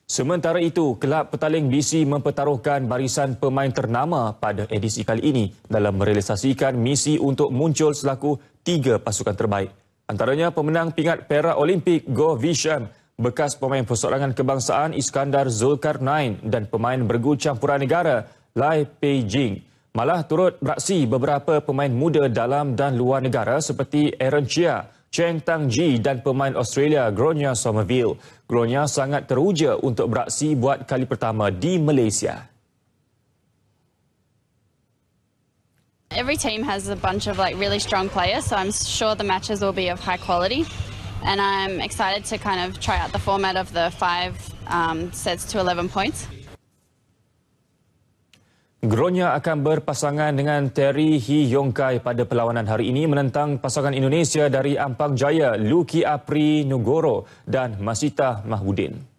Sementara itu, kelab petaling BC mempertaruhkan barisan pemain ternama pada edisi kali ini dalam merealisasikan misi untuk muncul selaku 3 pasukan terbaik. Antaranya pemenang pingat Perak Olimpik Goh Vishem, bekas pemain persoalangan kebangsaan Iskandar Zulkarnain dan pemain bergu campuran negara Lai Pei Jing. Malah turut beraksi beberapa pemain muda dalam dan luar negara seperti Aaron Chia, Cheng Tang Ji dan pemain Australia Gronya Somerville. Gronya sangat teruja untuk beraksi buat kali pertama di Malaysia. Every team has a bunch of really strong players, so I'm sure the matches will be of high quality. And I'm excited to kind of try out the format of the 5 sets to 11 points. Gronya akan berpasangan dengan Terry Hee Yong Kai pada perlawanan hari ini menentang pasangan Indonesia dari Ampang Jaya, Luki Apri Nugoro dan Masita Mahmudin.